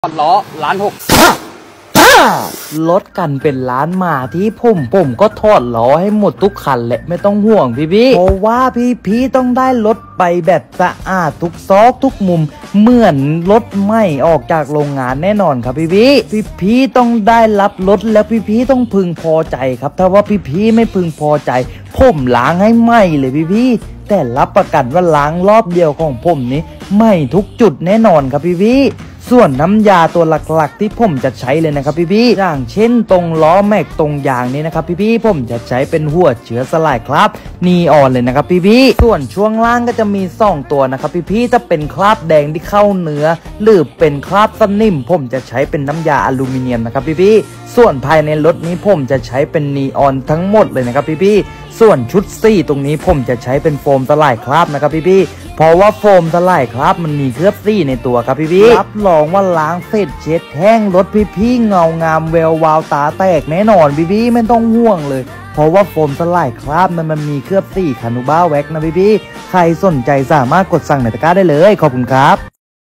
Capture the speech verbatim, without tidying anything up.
ถอดล้อล้านหกรถกันเป็นล้านมาที่ผมผมก็ถอดล้อให้หมดทุกคันแหละไม่ต้องห่วงพี่พี่เพราะว่าพี่พี่ต้องได้รถไปแบบสะอาดทุกซอกทุกมุมเหมือนรถใหม่ออกจากโรงงานแน่นอนครับพี่พี่พี่พี่ต้องได้รับรถแล้วพี่พี่ต้องพึงพอใจครับถ้าว่าพี่พี่ไม่พึงพอใจผมล้างให้ไหมเลยพี่พี่แต่รับประกันว่าล้างรอบเดียวของผมนี้ไหมทุกจุดแน่นอนครับพี่พี่ส่วนน้ำยาตัวหลักๆที่ผมจะใช้เลยนะครับพี่ๆอย่างเช่นตรงล้อแม็กตรงยางนี้นะครับพี่ๆผมจะใช้เป็นหัวเชื้อสลายครับนีออนเลยนะครับพี่ๆส่วนช่วงล่างก็จะมีสองตัวนะครับพี่ๆถ้าเป็นคราบแดงที่เข้าเนื้อหรือเป็นคราบสนิมผมจะใช้เป็นน้ำยาอลูมิเนียมนะครับพี่ๆส่วนภายในรถนี้ผมจะใช้เป็นนีออนทั้งหมดเลยนะครับพี่ๆส่วนชุดซี่ตรงนี้ผมจะใช้เป็นโฟมสลายคราบนะครับพี่ๆเพราะว่าโฟมสลายครับมันมีเคลือบซี่ในตัวครับพี่พี่รับรองว่าล้างเสร็จเช็ดแห้งรถพี่พี่เงางามแวววาวตาแตกแน่นอนพี่พี่ไม่ต้องห่วงเลยเพราะว่าโฟมสลายคราบมันมันมีเคลือบซี่คานูบ้าแว็กนะพี่พี่ใครสนใจสามารถกดสั่งในตะกร้าได้เลยขอบคุณครับ